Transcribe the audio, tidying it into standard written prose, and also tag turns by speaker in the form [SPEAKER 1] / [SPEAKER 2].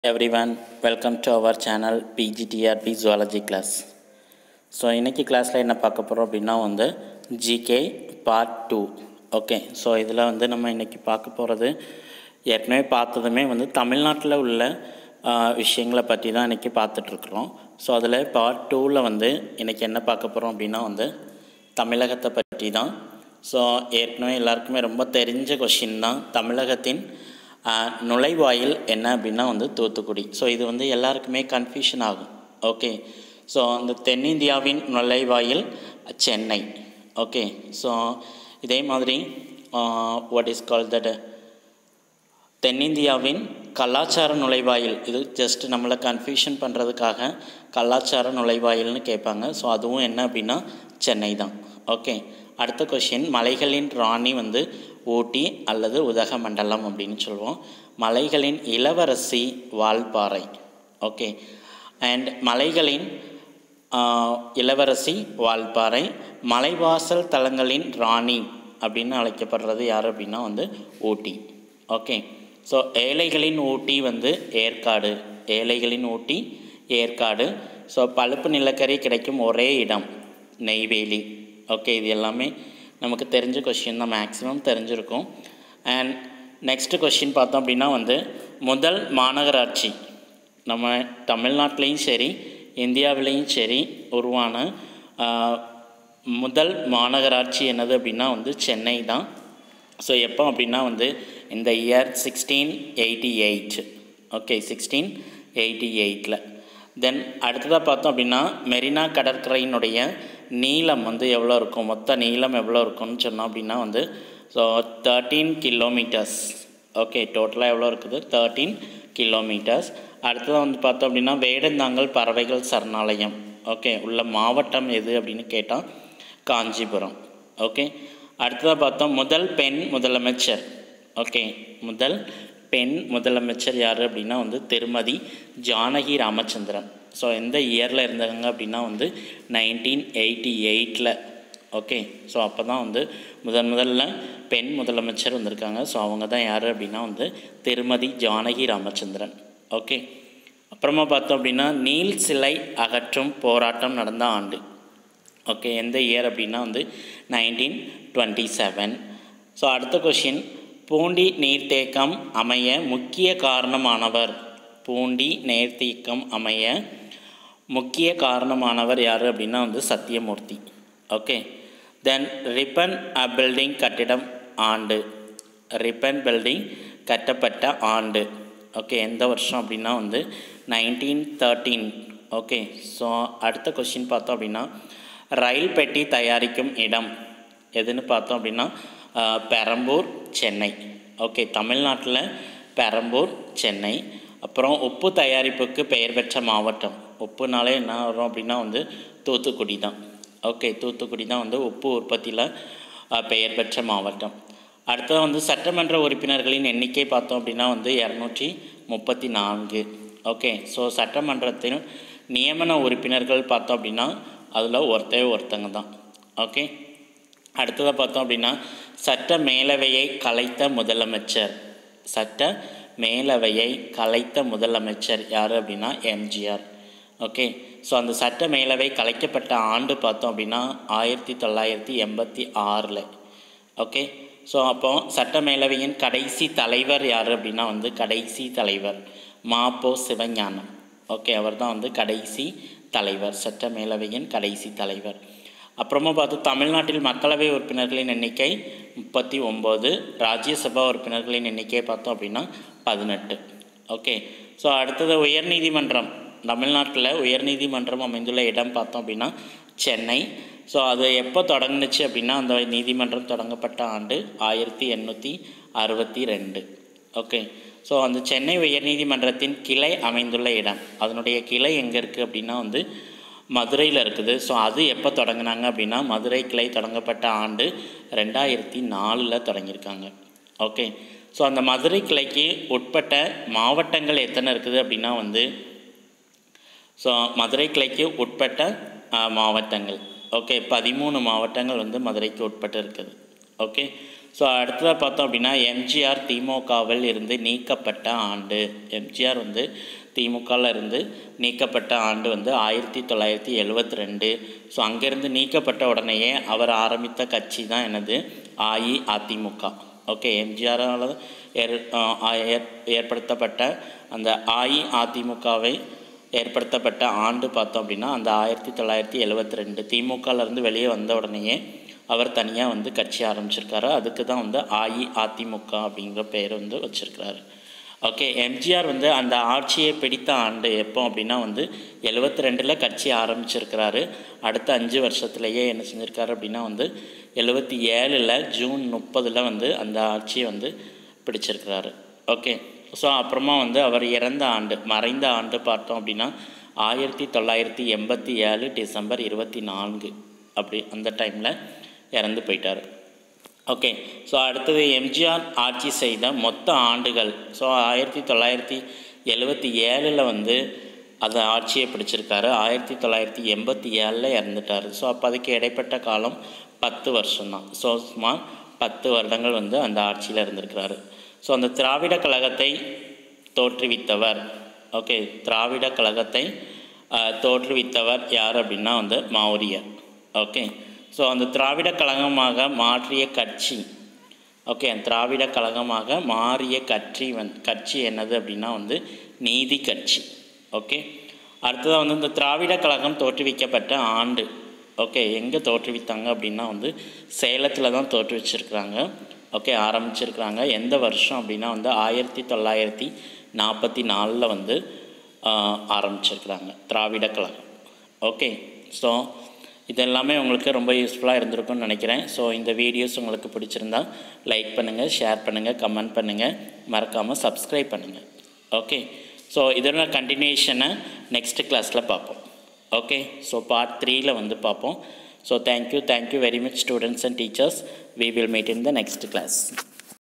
[SPEAKER 1] Everyone, welcome to our channel PGTRP Zoology class. So இன்னைக்கு கிளாஸ்ல என்ன பார்க்க போறோம் அப்படினா வந்து GK part 2. ஓகே. ஸோ இதில் வந்து நம்ம இன்னைக்கு பார்க்க போகிறது ஏற்கனவே பார்த்ததுமே வந்து தமிழ்நாட்டில் உள்ள விஷயங்களை பற்றி தான் இன்னைக்கு பார்த்துட்ருக்குறோம். ஸோ அதில் பார்ட் 2ல் வந்து இன்னைக்கு என்ன பார்க்க போகிறோம் அப்படின்னா வந்து தமிழகத்தை பற்றி தான். ஸோ ஏற்கனவே எல்லாருக்குமே ரொம்ப தெரிஞ்ச கொஷின் தான், தமிழகத்தின் நுழைவாயில் என்ன அப்படின்னா வந்து தூத்துக்குடி. ஸோ இது வந்து எல்லாருக்குமே கன்ஃபியூஷன் ஆகும். ஓகே. ஸோ அந்த தென்னிந்தியாவின் நுழைவாயில் சென்னை. ஓகே. ஸோ இதே மாதிரி வாட் இஸ் கால் தட் தென்னிந்தியாவின் கலாச்சார நுழைவாயில், இது ஜஸ்ட் நம்மளை கன்ஃபியூஷன் பண்ணுறதுக்காக கலாச்சார நுழைவாயில்னு கேட்பாங்க. ஸோ அதுவும் என்ன அப்படின்னா சென்னை தான். ஓகே. அடுத்த கொஷின், மலைகளின் ராணி வந்து ஊட்டி அல்லது உதகமண்டலம் அப்படின்னு சொல்லுவோம். மலைகளின் இளவரசி வால்பாறை. ஓகே. அண்ட் மலைகளின் இளவரசி வால்பாறை. மலைவாசல் தலங்களின் ராணி அப்படின்னு அழைக்கப்படுறது யார் அப்படின்னா வந்து ஊட்டி. ஓகே. ஸோ ஏழைகளின் ஊட்டி வந்து ஏற்காடு. ஏழைகளின் ஊட்டி ஏற்காடு. ஸோ பழுப்பு நிலக்கரி கிடைக்கும் ஒரே இடம் நெய்வேலி. ஓகே. இது எல்லாமே நமக்கு தெரிஞ்ச கொஷின் தான், மேக்ஸிமம் தெரிஞ்சிருக்கும். அண்ட் நெக்ஸ்ட் கொஷின் பார்த்தோம் அப்படின்னா வந்து முதல் மாநகராட்சி, நம்ம தமிழ்நாட்டிலையும் சரி இந்தியாவிலையும் சரி உருவான முதல் மாநகராட்சி என்னது அப்படின்னா வந்து சென்னை தான். ஸோ எப்போ அப்படின்னா வந்து இந்த இயர் 1688. ஓகே, 1688. தென் அடுத்ததாக பார்த்தோம் அப்படின்னா மெரினா கடற்கரையினுடைய நீளம் வந்து எவ்வளோ இருக்கும், மொத்த நீளம் எவ்வளோ இருக்கும்னு சொன்னோம் அப்படின்னா வந்து ஸோ 13 கிலோமீட்டர்ஸ். ஓகே, டோட்டலாக எவ்வளோ இருக்குது, 13 கிலோமீட்டர்ஸ். அடுத்ததாக வந்து பார்த்தோம் அப்படின்னா வேடந்தாங்கல் பறவைகள் சரணாலயம் ஓகே உள்ள மாவட்டம் எது அப்படின்னு கேட்டால் காஞ்சிபுரம். ஓகே. அடுத்ததாக பார்த்தோம் முதல் பெண் முதலமைச்சர். ஓகே, முதல் பெண் முதலமைச்சர் யார் அப்படின்னா வந்து திருமதி ஜானகி ராமச்சந்திரன். ஸோ எந்த இயரில் இருந்தாங்க அப்படின்னா வந்து 1988. ஓகே. ஸோ அப்போ தான் வந்து முதல்ல பெண் முதலமைச்சர் வந்திருக்காங்க. ஸோ அவங்க தான் யார் அப்படின்னா வந்து திருமதி ஜானகி ராமச்சந்திரன். ஓகே. அப்புறமா பார்த்தோம் அப்படின்னா நீல் சிலை அகற்றும் போராட்டம் நடந்த ஆண்டு. ஓகே, எந்த இயர் அப்படின்னா வந்து 1927. ஸோ அடுத்த கொஷின், பூண்டி நீர்த்தேக்கம் அமைய முக்கிய காரணமானவர். பூண்டி நீர்த்தேக்கம் அமைய முக்கிய காரணமானவர் யார் அப்படின்னா வந்து Sathyamurthy. Okay. Then Ripon building கட்டிடம் ஆண்டு. ரிப்பன் பில்டிங் கட்டப்பட்ட ஆண்டு. ஓகே, எந்த வருஷம் அப்படின்னா வந்து 1913. ஓகே. ஸோ அடுத்த கொஷின் பார்த்தோம் அப்படின்னா ரயில் பெட்டி தயாரிக்கும் இடம் எதுன்னு பார்த்தோம் அப்படின்னா பெரம்பூர், சென்னை. ஓகே, தமிழ்நாட்டில் பெரம்பூர், சென்னை. அப்புறம் உப்பு தயாரிப்புக்கு பெயர் பெற்ற மாவட்டம், உப்புனாலே என்ன வரும் அப்படின்னா வந்து தூத்துக்குடி தான். ஓகே, தூத்துக்குடி தான் வந்து உப்பு உற்பத்தியில் பெயர் பெற்ற மாவட்டம். அடுத்தது வந்து சட்டமன்ற உறுப்பினர்களின் எண்ணிக்கை பார்த்தோம் அப்படின்னா வந்து 234. ஓகே. ஸோ சட்டமன்றத்தின் நியமன உறுப்பினர்கள் பார்த்தோம் அப்படின்னா அதில் ஒருத்தங்க தான். ஓகே. அடுத்ததாக பார்த்தோம் அப்படின்னா சட்ட மேலவையை கலைத்த முதலமைச்சர். சட்ட மேலவையை கலைத்த முதலமைச்சர் யார் அப்படின்னா எம்ஜிஆர். ஓகே. ஸோ அந்த சட்ட மேலவை கலைக்கப்பட்ட ஆண்டு பார்த்தோம் அப்படின்னா 1986. ஓகே. ஸோ அப்போ சட்ட மேலவையின் கடைசி தலைவர் யார் அப்படின்னா வந்து கடைசி தலைவர் மாப்போ சிவஞானம். ஓகே, அவர் தான் வந்து கடைசி தலைவர், சட்ட மேலவையின் கடைசி தலைவர். அப்புறமா பார்த்து தமிழ்நாட்டில் மக்களவை உறுப்பினர்களின் எண்ணிக்கை 39. ராஜ்யசபா உறுப்பினர்களின் எண்ணிக்கையை பார்த்தோம் அப்படின்னா 18. ஓகே. ஸோ அடுத்தது உயர்நீதிமன்றம். தமிழ்நாட்டில் உயர்நீதிமன்றம் அமைந்துள்ள இடம் பார்த்தோம் அப்படின்னா சென்னை. ஸோ அது எப்போ தொடங்குனுச்சு அப்படின்னா அந்த நீதிமன்றம் தொடங்கப்பட்ட ஆண்டு 1862. ஓகே. ஸோ அந்த சென்னை உயர்நீதிமன்றத்தின் கிளை அமைந்துள்ள இடம், அதனுடைய கிளை எங்கே இருக்குது அப்படின்னா வந்து மதுரையில் இருக்குது. ஸோ அது எப்போ தொடங்கினாங்க அப்படின்னா மதுரை கிளை தொடங்கப்பட்ட ஆண்டு 2004 தொடங்கியிருக்காங்க. ஓகே. ஸோ அந்த மதுரை கிளைக்கு உட்பட்ட மாவட்டங்கள் எத்தனை இருக்குது அப்படின்னா வந்து ஸோ மதுரை கிளைக்கு உட்பட்ட மாவட்டங்கள் ஓகே 13 மாவட்டங்கள் வந்து மதுரைக்கு உட்பட்டு இருக்குது. ஓகே. ஸோ அடுத்ததாக பார்த்தோம் அப்படின்னா எம்ஜிஆர் திமுகவில் இருந்து நீக்கப்பட்ட ஆண்டு. எம்ஜிஆர் வந்து திமுகவில் இருந்து நீக்கப்பட்ட ஆண்டு வந்து 1972. ஸோ அங்கேருந்து நீக்கப்பட்ட உடனேயே அவர் ஆரம்பித்த கட்சி தான் என்னது, அஇஅதிமுக. ஓகே, எம்ஜிஆரால் ஏற்படுத்தப்பட்ட அந்த அஇஅதிமுகவை ஏற்படுத்தப்பட்ட ஆண்டு பார்த்தோம் அப்படின்னா அந்த 1972. திமுகலேருந்து வெளியே வந்த உடனேயே அவர் தனியாக வந்து கட்சி ஆரம்பிச்சிருக்காரு. அதுக்கு தான் வந்து அஇஅதிமுக அப்படிங்கிற பேர் வந்து வச்சுருக்கிறாரு. ஓகே, எம்ஜிஆர் வந்து அந்த ஆட்சியை பிடித்த ஆண்டு எப்போ அப்படின்னா வந்து 72 கட்சி ஆரம்பிச்சிருக்கிறாரு. அடுத்த 5 வருஷத்துலேயே என்ன செஞ்சுருக்காரு அப்படின்னா வந்து 77 ஜூன் 30 வந்து அந்த ஆட்சியை வந்து பிடிச்சிருக்கிறாரு. ஓகே, ஸோ அப்புறமா வந்து அவர் இறந்த ஆண்டு, மறைந்த ஆண்டு பார்த்தோம் அப்படின்னா 1987 டிசம்பர் 24 அப்படி அந்த டைமில் இறந்து போயிட்டார். ஓகே, ஸோ அடுத்தது எம்ஜிஆர் ஆட்சி செய்த மொத்த ஆண்டுகள். ஸோ 1977 வந்து அந்த ஆட்சியை பிடிச்சிருக்காரு. 1987 இறந்துட்டார். ஸோ அப்போ அதுக்கு இடைப்பட்ட காலம் 10 வருஷம்தான். ஸோ சுமார் 10 வருடங்கள் வந்து அந்த ஆட்சியில் இருந்திருக்கிறாரு. ஸோ அந்த திராவிட கழகத்தை தோற்றுவித்தவர், ஓகே, திராவிட கழகத்தை தோற்றுவித்தவர் யார் அப்படின்னா வந்து மௌரியர். ஓகே, ஸோ அந்த திராவிட கழகமாக மாற்றிய கட்சி, ஓகே, திராவிட கழகமாக மாறிய கட்சி என்னது அப்படின்னா வந்து நீதி கட்சி. ஓகே, அடுத்ததாக வந்து இந்த திராவிட கழகம் தோற்றுவிக்கப்பட்ட ஆண்டு, ஓகே, எங்கே தோற்றுவித்தாங்க அப்படின்னா வந்து சேலத்தில் தான் தோற்றுவிச்சிருக்கிறாங்க. ஓகே, ஆரம்பிச்சிருக்கிறாங்க. எந்த வருஷம் அப்படின்னா வந்து 1944 வந்து ஆரம்பிச்சிருக்கிறாங்க திராவிட கழகம். ஓகே, ஸோ இதெல்லாமே உங்களுக்கு ரொம்ப யூஸ்ஃபுல்லாக இருந்திருக்கும்னு நினைக்கிறேன். ஸோ இந்த வீடியோஸ் உங்களுக்கு பிடிச்சிருந்தா லைக் பண்ணுங்கள், ஷேர் பண்ணுங்கள், கமெண்ட் பண்ணுங்கள், மறக்காமல் சப்ஸ்கிரைப் பண்ணுங்கள். ஓகே, ஸோ இதோட கண்டினியூஷனை நெக்ஸ்ட் கிளாஸில் பார்ப்போம். ஓகே, ஸோ பார்ட் 3 வந்து பார்ப்போம். So thank you very much students and teachers. We will meet in the next class.